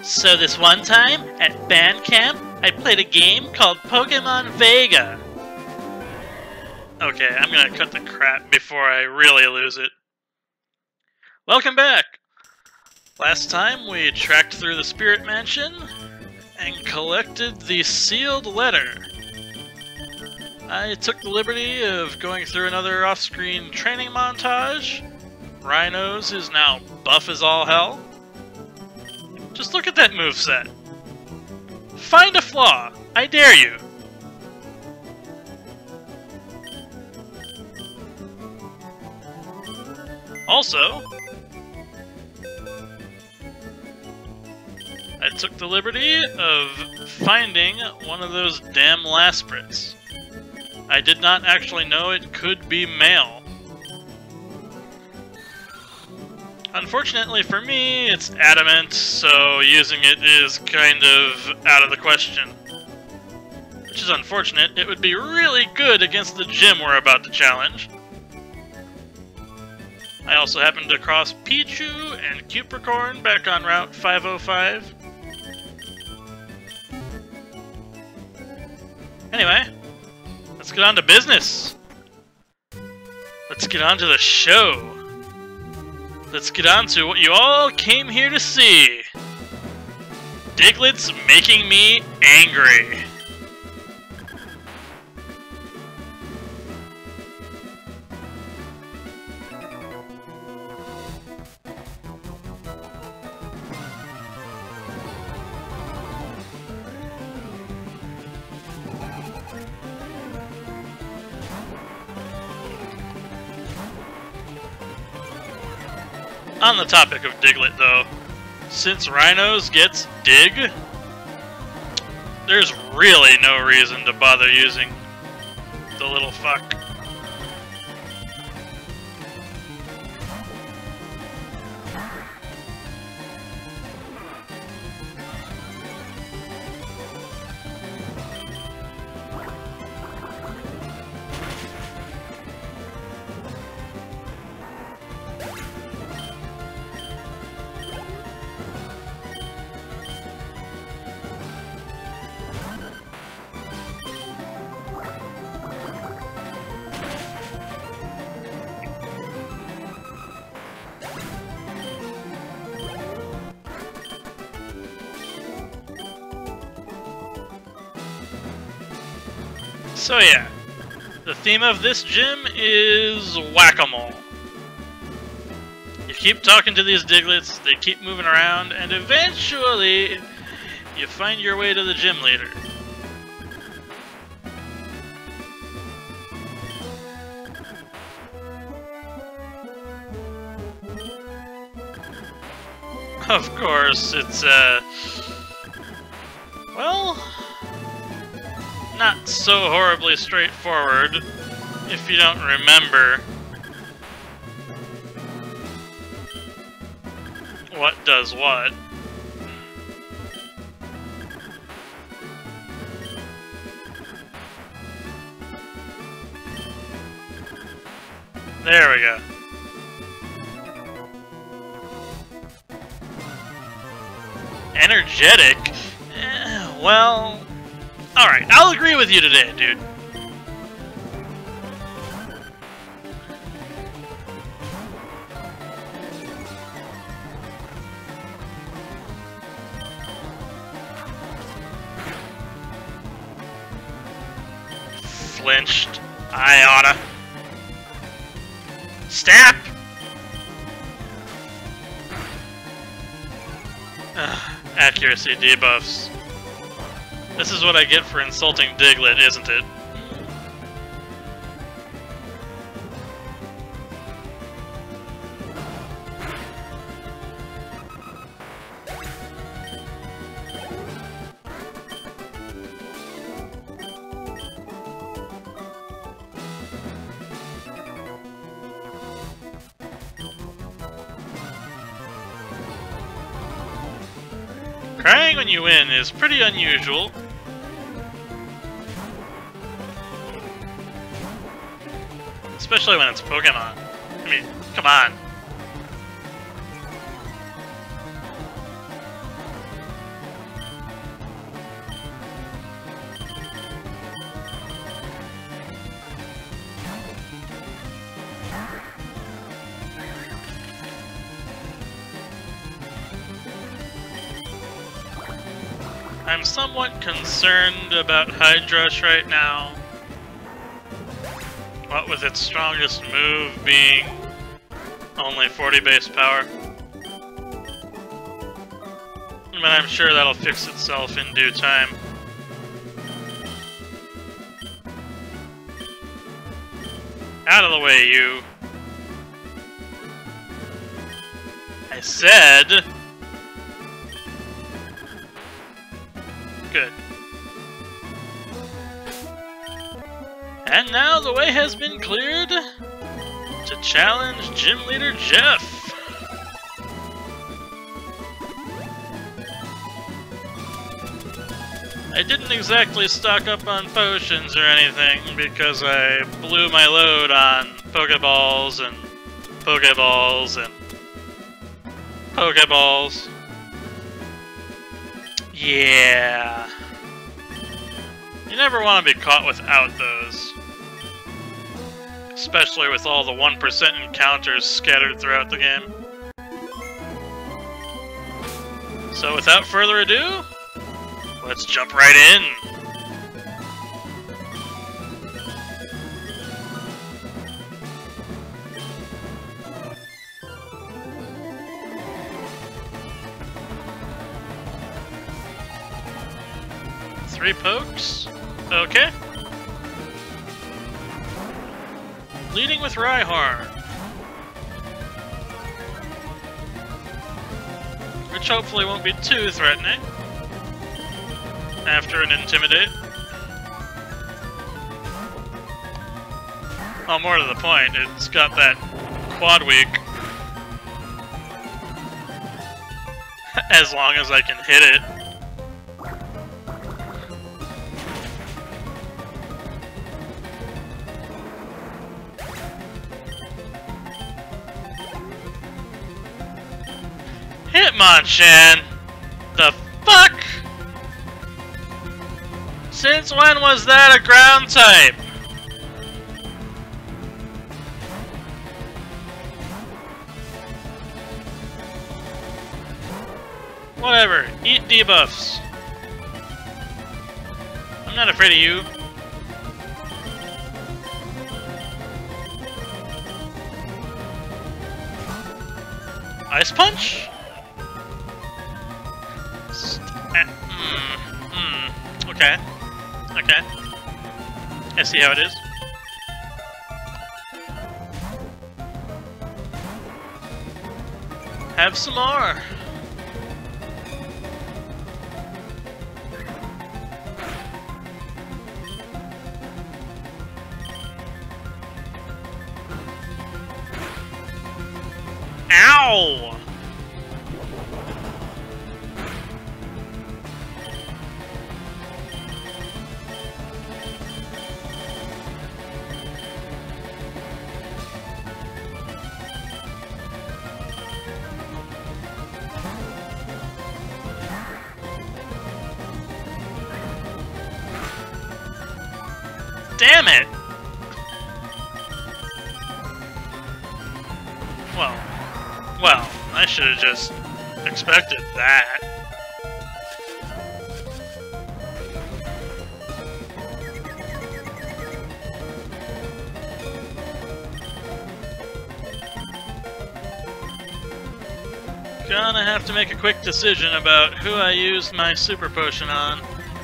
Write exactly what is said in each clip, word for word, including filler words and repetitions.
So this one time, at band camp, I played a game called Pokemon Vega. Okay, I'm gonna cut the crap before I really lose it. Welcome back! Last time we tracked through the Spirit Mansion and collected the sealed letter. I took the liberty of going through another off-screen training montage. Rhinos is now buff as all hell. Just look at that moveset. Find a flaw, I dare you. Also, I took the liberty of finding one of those damn Lasprits. I did not actually know it could be male. Unfortunately for me, it's adamant, so using it is kind of out of the question. Which is unfortunate. It would be really good against the gym we're about to challenge. I also happened to cross Pichu and Cupricorn back on Route five oh five. Anyway, let's get on to business. Let's get on to the show. Let's get on to what you all came here to see. Diglett's making me angry. On the topic of Diglett, though, since Rhinos gets Dig, there's really no reason to bother using the little fuck. So yeah, the theme of this gym is whack-a-mole. You keep talking to these Diglets, they keep moving around, and eventually you find your way to the gym leader. Of course, it's, uh... well... not so horribly straightforward, if you don't remember what does what. There we go. Energetic? Eh, well... alright, I'll agree with you today, dude. Flinched. I oughta. Snap! Ugh, accuracy debuffs. This is what I get for insulting Diglett, isn't it? Crying when you win is pretty unusual. Especially when it's Pokemon. I mean, come on. I'm somewhat concerned about Hydrush right now. What with its strongest move being only forty base power. But I'm sure that'll fix itself in due time. Out of the way, you. I said... Good. And now the way has been cleared to challenge Gym Leader Geoff. I didn't exactly stock up on potions or anything because I blew my load on Pokeballs and Pokeballs and Pokeballs. Yeah. You never want to be caught without those. Especially with all the one percent encounters scattered throughout the game. So without further ado, let's jump right in! Three pokes? Okay. Leading with Rhyhorn. Which hopefully won't be too threatening. After an Intimidate. Well, more to the point, it's got that quad weak. As long as I can hit it. Hitmonchan! The fuck? Since when was that a ground type? Whatever, eat debuffs. I'm not afraid of you. Ice Punch? Uh, mm, mm, okay. Okay. I see how it is. Have some more. Ow! Damn it! Well, well, I should have just expected that. Gonna have to make a quick decision about who I used my super potion on.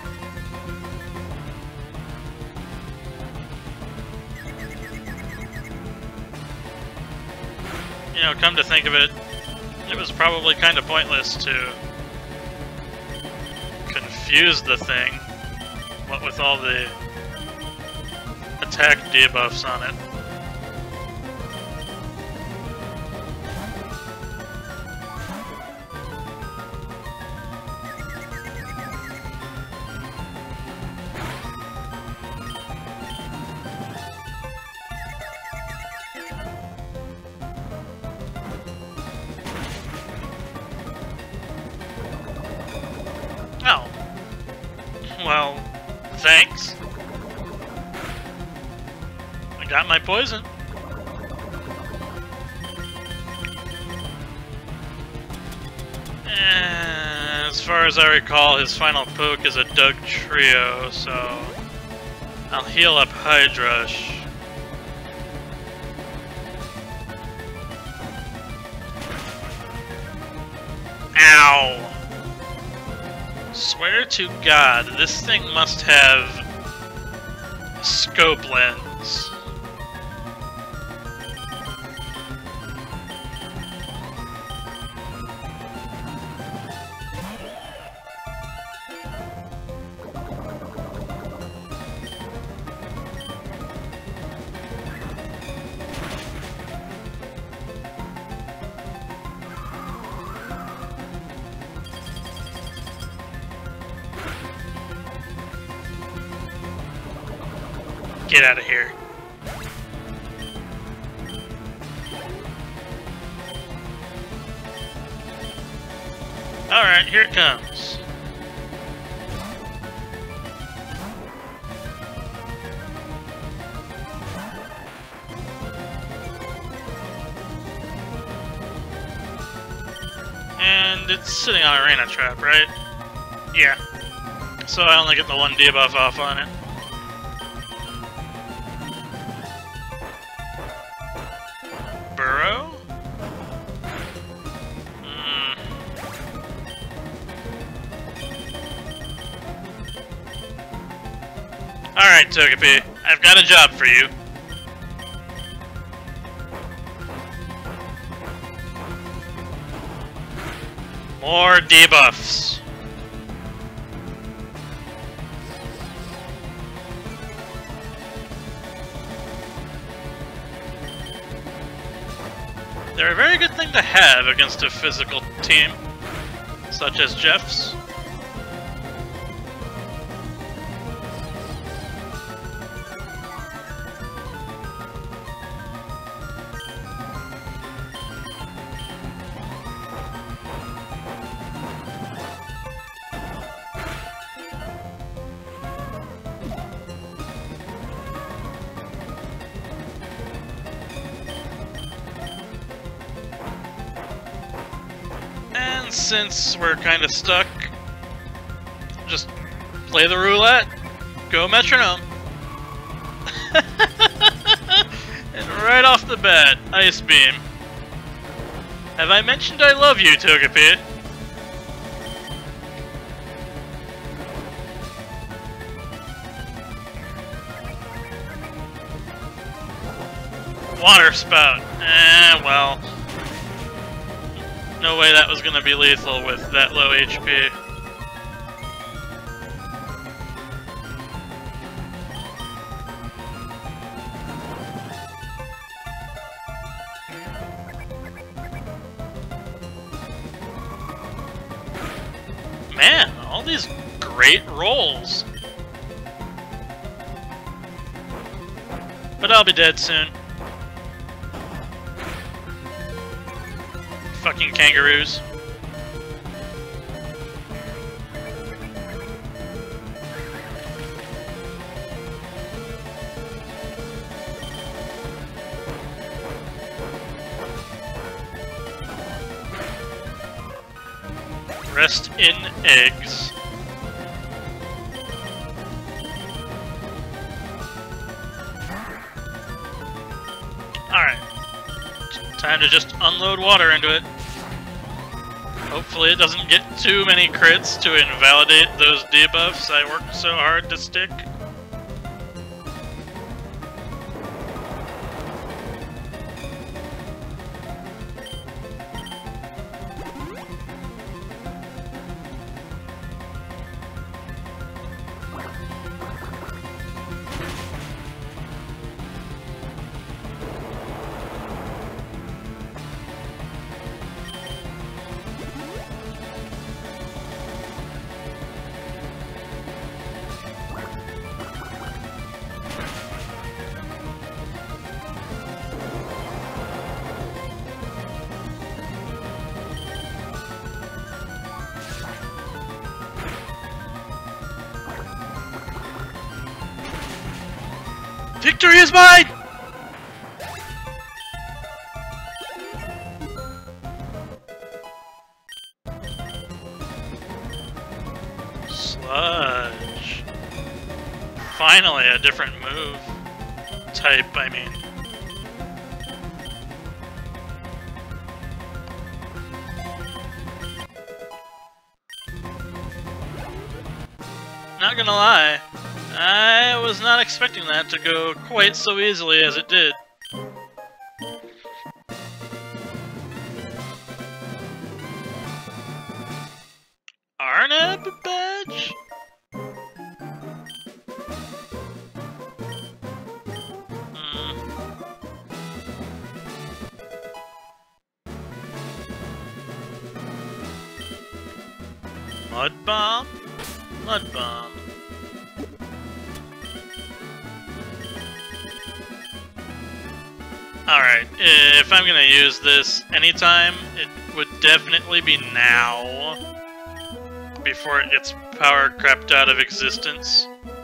You know, come to think of it, it was probably kind of pointless to confuse the thing, what with all the attack debuffs on it. Oh. Well, thanks. I got my poison. Eh, As far as I recall, his final poke is a Doug Trio, so I'll heal up Hydrush. Ow! Swear to God, this thing must have a scope lens. Get out of here. Alright, here it comes. And it's sitting on Arena Trap, right? Yeah. So I only get the one debuff off on it. Burrow? Mm. Alright, Togepi. I've got a job for you. More debuffs. They're a very good thing to have against a physical team, such as Geoff's. Since we're kind of stuck, just play the roulette, go metronome. And right off the bat, Ice Beam. Have I mentioned I love you, Togepi? Water Spout. Eh, well. No way that was gonna be lethal with that low H P. Man, all these great rolls. But I'll be dead soon. Fucking kangaroos. Rest in eggs. Alright. Time to just unload water into it. Hopefully it doesn't get too many crits to invalidate those debuffs I worked so hard to stick. Victory is mine! Fudge. Finally, a different move. Type, I mean. Not gonna lie, I was not expecting that to go quite so easily as it did. Arnab badge? Hmm. Mud bomb? Mud bomb. Alright, if I'm gonna use this anytime, it would definitely be now, before it gets power crept out of existence.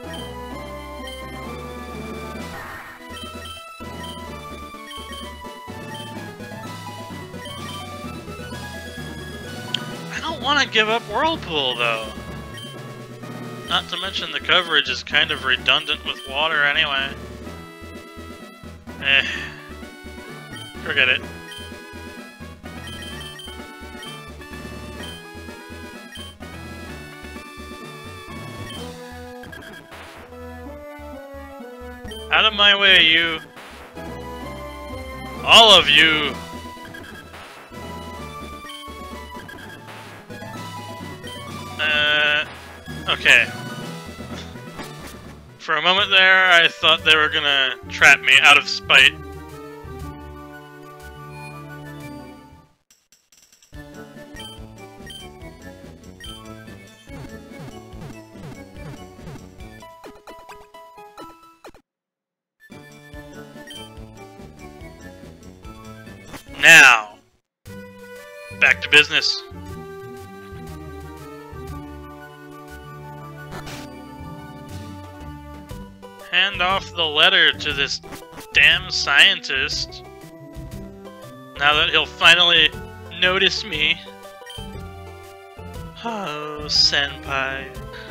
I don't want to give up Whirlpool, though. Not to mention the coverage is kind of redundant with water anyway. Eh. Forget it. Out of my way, you. All of you. Uh, okay. For a moment there, I thought they were gonna trap me out of spite. Now, back to business. Hand off the letter to this damn scientist. Now that he'll finally notice me. Oh, senpai.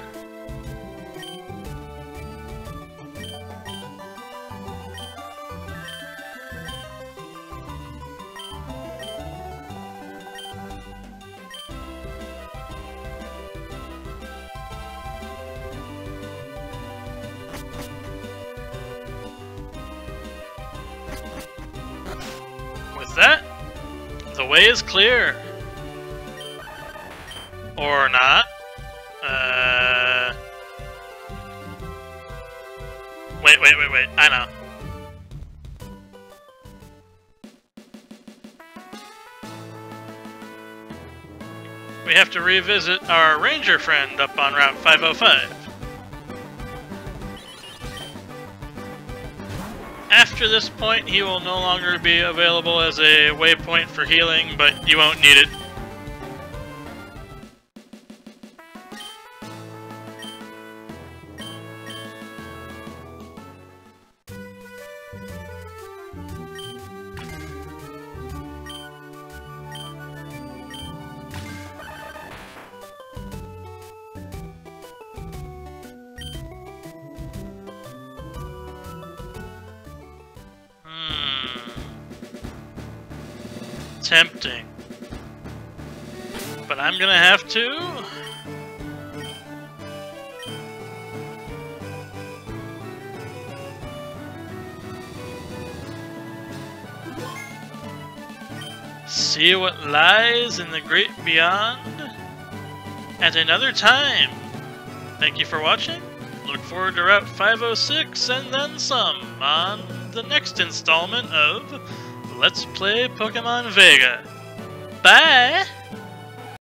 That? The way is clear. Or not. Uh... Wait, wait, wait, wait. I know. We have to revisit our ranger friend up on Route five oh five. After this point, he will no longer be available as a waypoint for healing, but you won't need it. Tempting. But I'm gonna have to. See what lies in the great beyond at another time. Thank you for watching. Look forward to Route five oh six and then some on the next installment of Let's Play Pokemon Vega. Bye!